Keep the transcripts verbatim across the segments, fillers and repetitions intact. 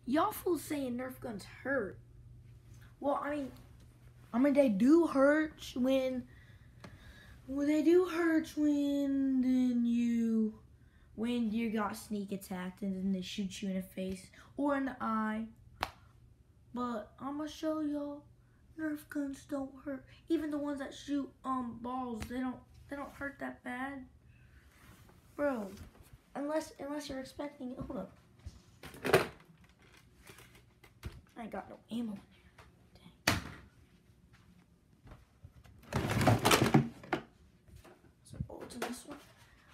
y'all fools saying Nerf guns hurt. Well, I mean, I mean they do hurt when. Well, they do hurt when then you when you got sneak attacked and then they shoot you in the face or in the eye. But I'm gonna show y'all Nerf guns don't hurt. Even the ones that shoot um balls, they don't they don't hurt that bad, bro. Unless unless you're expecting it. Hold up. I ain't got no ammo in there. Dang. Some bullets in this one.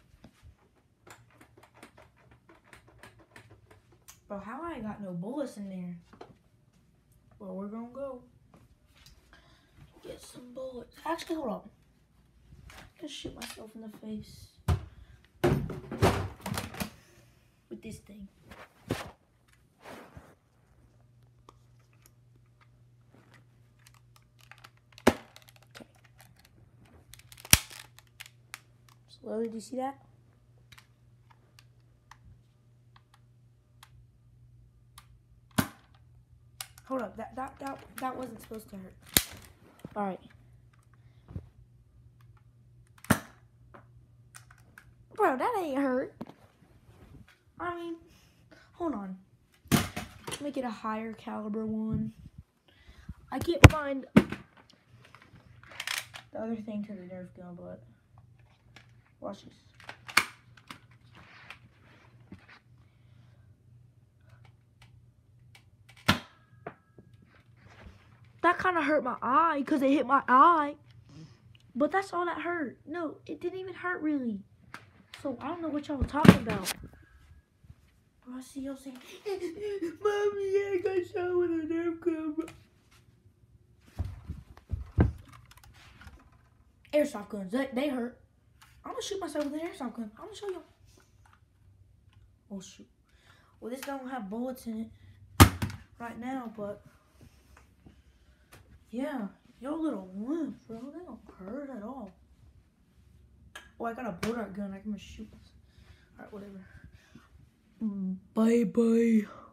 Bro, how I ain't got no bullets in there? Well, we're gonna go get some bullets. Actually, hold on. I'm gonna shoot myself in the face with this thing. Okay. Slowly, do you see that? Hold up, that that that that wasn't supposed to hurt. All right. Bro, that ain't hurt. I mean, hold on. Make it a higher caliber one. I can't find the other thing to the Nerf gun, but watch this. That kind of hurt my eye because it hit my eye. But that's all that hurt. No, it didn't even hurt really. So I don't know what y'all were talking about. Bro, I see y'all saying, Mommy, I got shot with a Nerf gun, bro. Airsoft guns, they, they hurt. I'm gonna shoot myself with an airsoft gun. I'm gonna show y'all. Oh shoot. Well, this don't have bullets in it right now, but yeah, y'all little wimps, bro. They don't hurt at all. Oh, I got a blow dart gun. I can shoot. All right, whatever. Bye bye.